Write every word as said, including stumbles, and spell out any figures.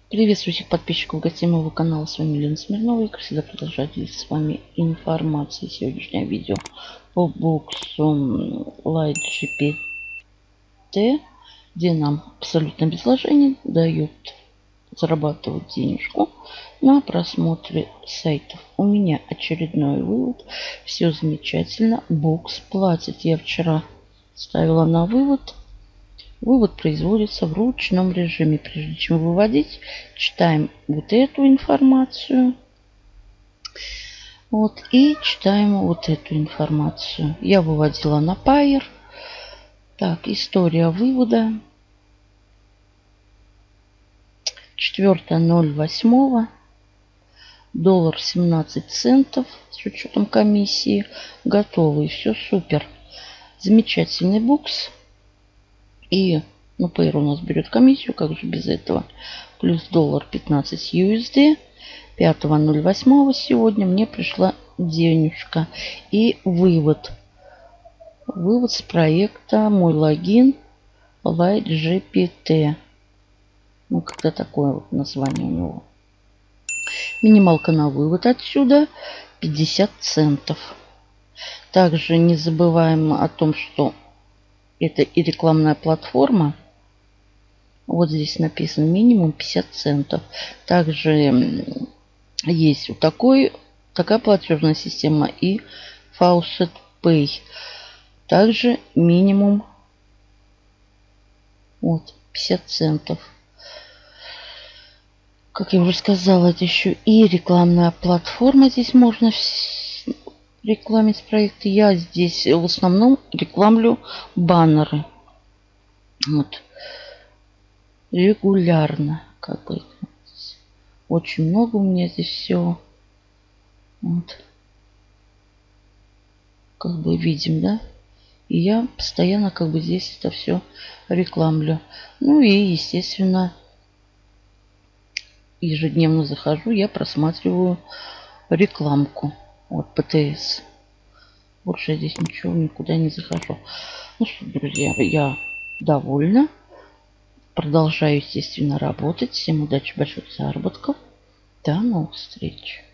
Приветствую всех подписчиков, гостей моего канала. С вами Лена Смирнова. И, как всегда, продолжаю делиться с вами информацией. Сегодняшнее видео по боксу Light джи пи ти, где нам абсолютно без вложений дают зарабатывать денежку на просмотре сайтов. У меня очередной вывод. Все замечательно. Бокс платит. Я вчера ставила на вывод. Вывод производится в ручном режиме. Прежде чем выводить, читаем вот эту информацию. Вот, и читаем вот эту информацию. Я выводила на Payer. Так, история вывода. четвёртое ноль восьмого. Доллар семнадцать центов с учетом комиссии. Готовый. Все супер. Замечательный бокс. И, ну, Payer у нас берет комиссию, как же без этого. Плюс доллар пятнадцать ю эс ди. пятого ноль восьмого сегодня мне пришла денежка. И вывод. Вывод с проекта «Мой логин» Light джи пи ти. Ну, как-то такое вот название у него. Минималка на вывод отсюда пятьдесят центов. Также не забываем о том, что это и рекламная платформа. Вот здесь написано минимум пятьдесят центов. Также есть вот такой, такая платежная система и Faucet Pay. Также минимум вот пятьдесят центов. Как я уже сказала, это еще и рекламная платформа. Здесь можно рекламить проекты. Я здесь в основном рекламлю баннеры. Вот. Регулярно. Как бы. Очень много у меня здесь всего. Вот. Как бы видим, да? И я постоянно как бы здесь это все рекламлю. Ну и, естественно, ежедневно захожу, я просматриваю рекламку. Вот пэ тэ эс. Больше я здесь ничего, никуда не захожу. Ну что, друзья, я довольна. Продолжаю, естественно, работать. Всем удачи, больших заработков. До новых встреч.